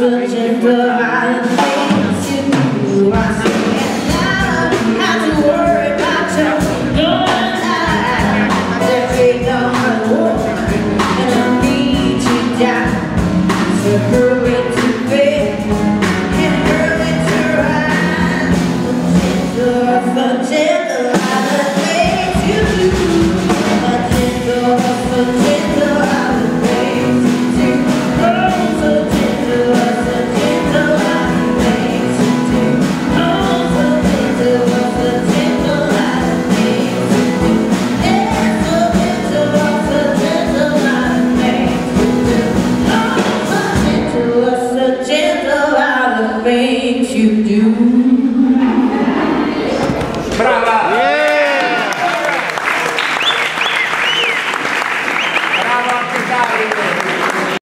so gentle, I things you do. I say now, not to worry about your life. There ain't no more, and I need you down. So hurry to bed and hurry to rise. So gentle, I the things you do. So gentle, I the things you do. Oh, so gentle, so gentle, I the things you do. Oh, so gentle, I the things you do. Yeah, so gentle, I the things you do. Oh, so gentle, I the things you do. Brava!